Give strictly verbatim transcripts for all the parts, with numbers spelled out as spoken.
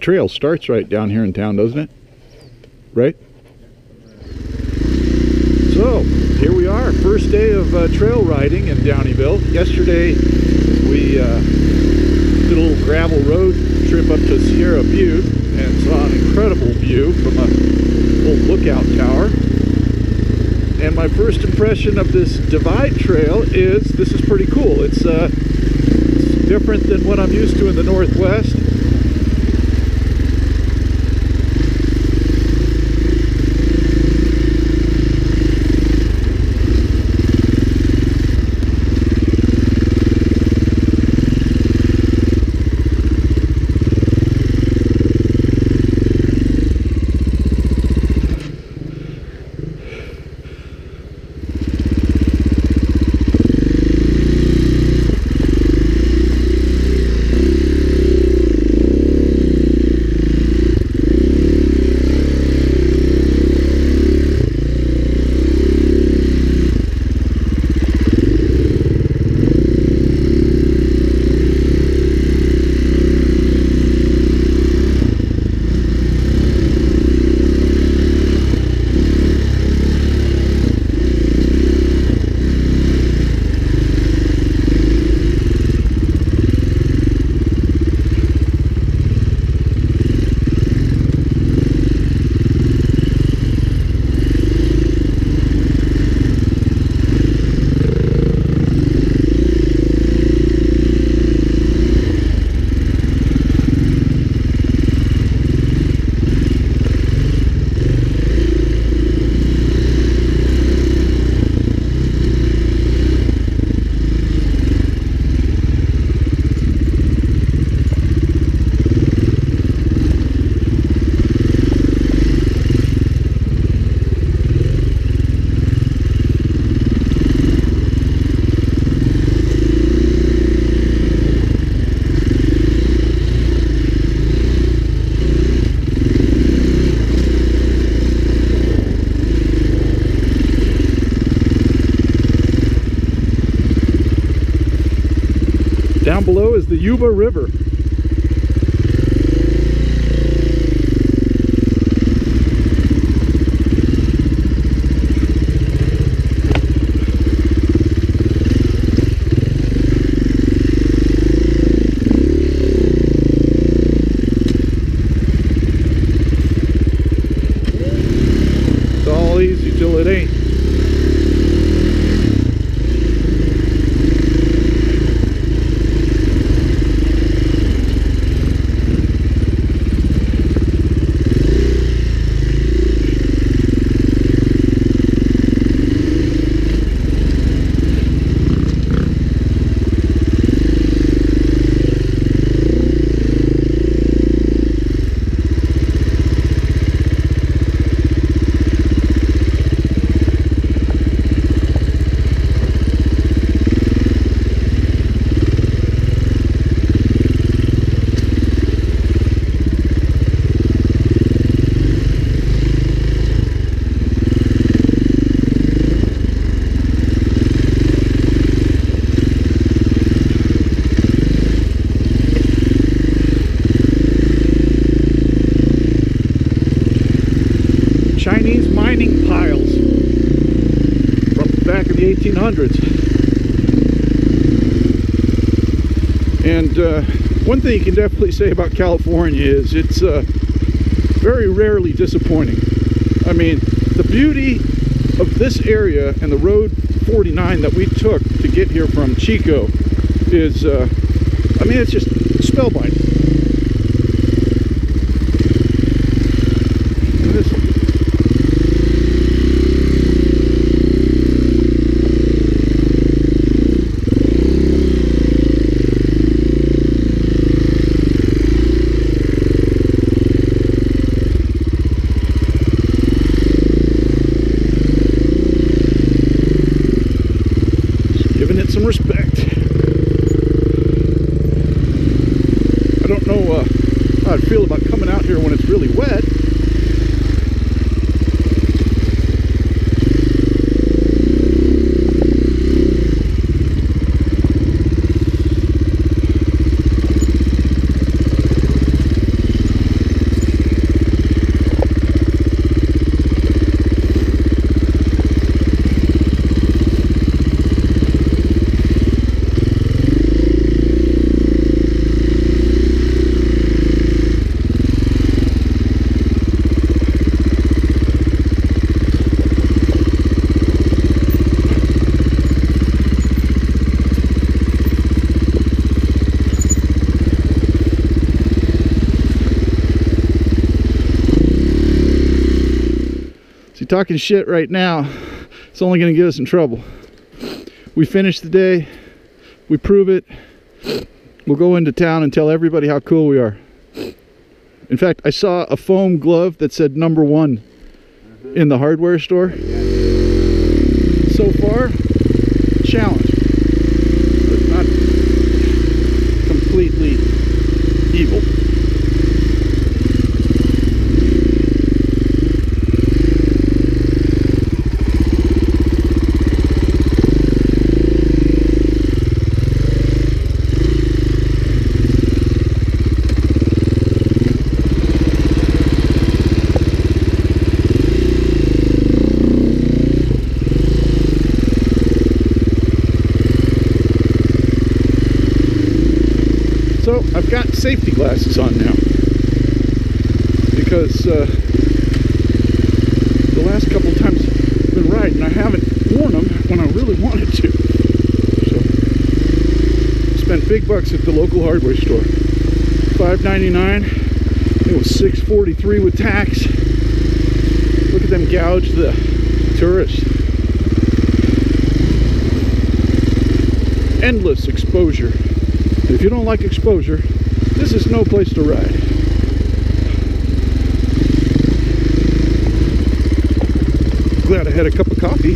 trail starts right down here in town, doesn't it? Right? So, here we are, first day of uh, trail riding in Downieville. Yesterday, we uh, did a little gravel road trip up to Sierra Butte and saw an incredible view from a little lookout tower. And my first impression of this divide trail is this is pretty cool. It's, uh, it's different than what I'm used to in the Northwest. Down below is the Yuba River. It's all easy till it ain't. Chinese mining piles from back in the eighteen hundreds. And uh, one thing you can definitely say about California is it's uh, very rarely disappointing. I mean, the beauty of this area and the road forty-nine that we took to get here from Chico is, uh, I mean, it's just spellbinding. Some respect. I don't know uh, how I'd feel about coming out here when it's really wet. talking shit right now, it's only going to get us in trouble. We finish the day, we prove it, we'll go into town and tell everybody how cool we are. In fact, I saw a foam glove that said number one in the hardware store. So far, challenge, but not completely evil. So I've got safety glasses on now because uh, the last couple of times I've been riding, I haven't worn them when I really wanted to. So spent big bucks at the local hardware store. five ninety-nine. It was six forty-three with tax. Look at them gouge the tourists. Endless exposure. If you don't like exposure, this is no place to ride. Glad I had a cup of coffee.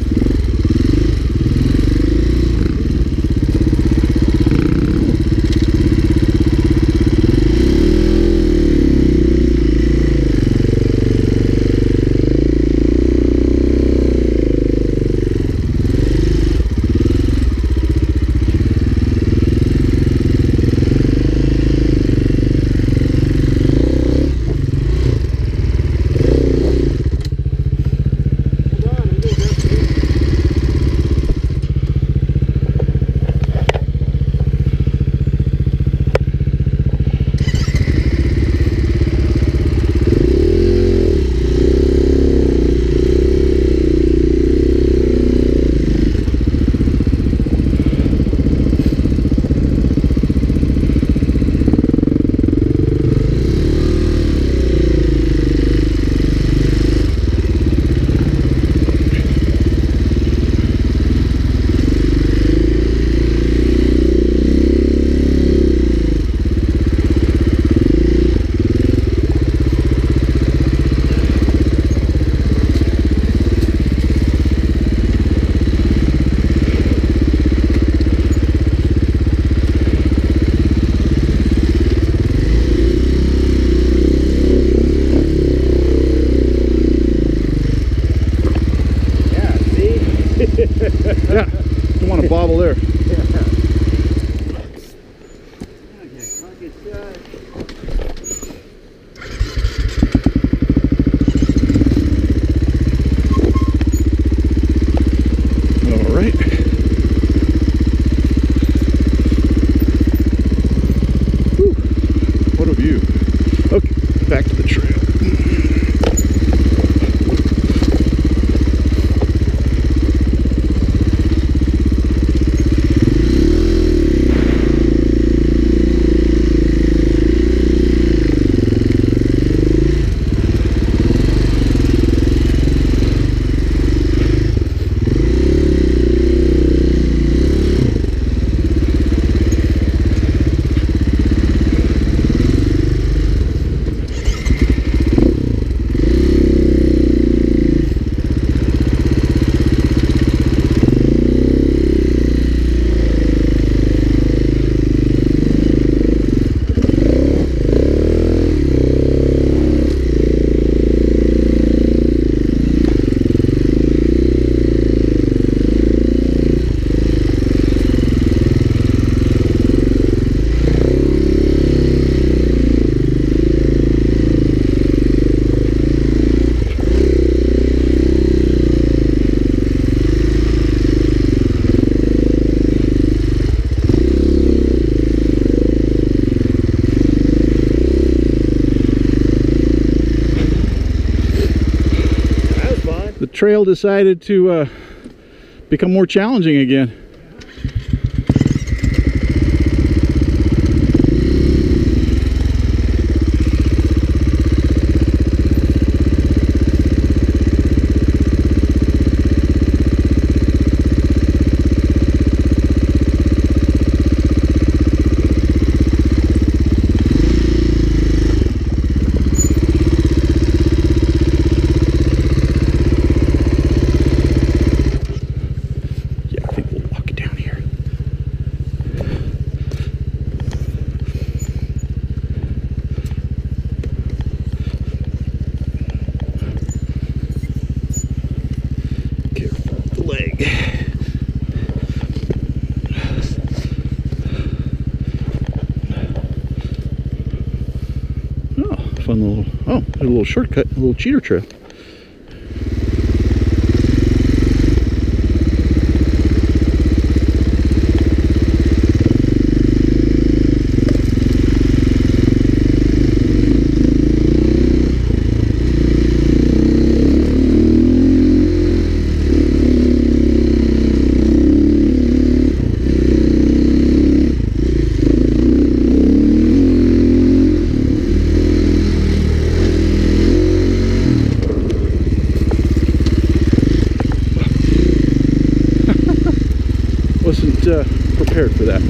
Yeah, don't want to bobble there. All right. Whew. What a view. Okay, back to the trail. Trail decided to uh, become more challenging again. Oh, there's a little shortcut, a little cheater trail. Wasn't uh, prepared for that.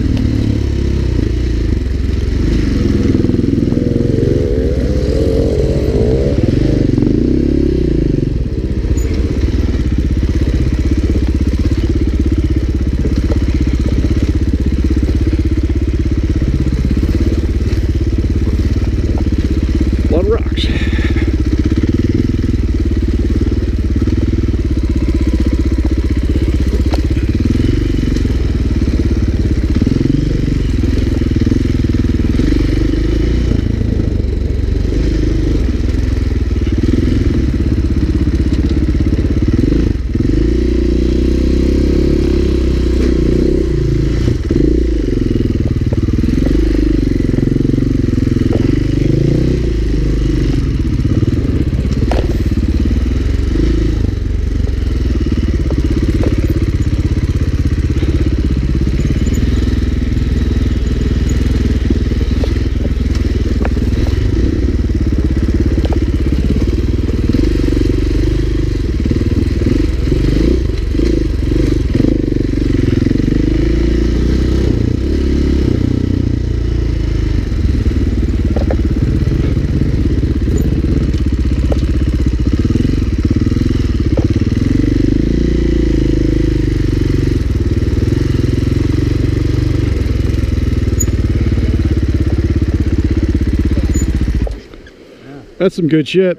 A lot of rocks. That's some good shit.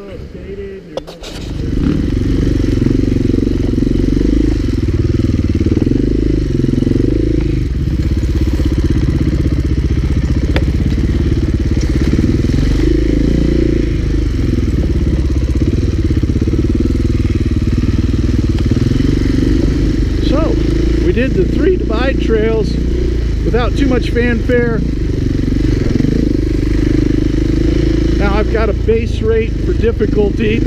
So, we did the three divide trails without too much fanfare. Now I've got a base rate for difficulty.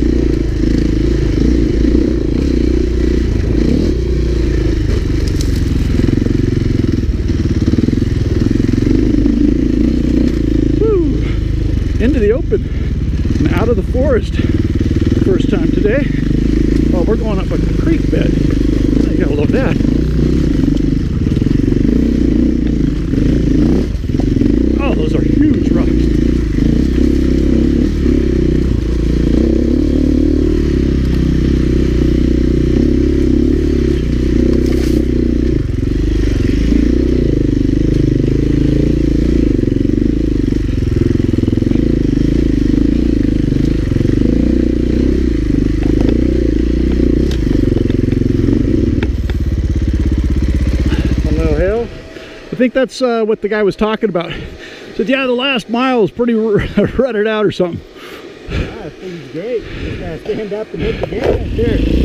Woo! Into the open and out of the forest. First time today. Oh, we're going up a creek bed. I gotta look at that. Oh, those are huge rocks. I think that's uh, what the guy was talking about. He said, yeah, the last mile is pretty rutted out or something. Yeah, that thing's great. You just gotta stand up and hit the gas there.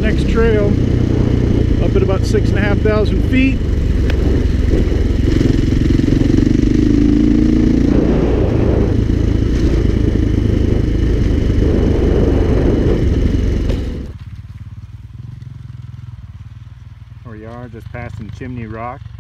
next trail up at about six and a half thousand feet. Here we are, just passing Chimney Rock.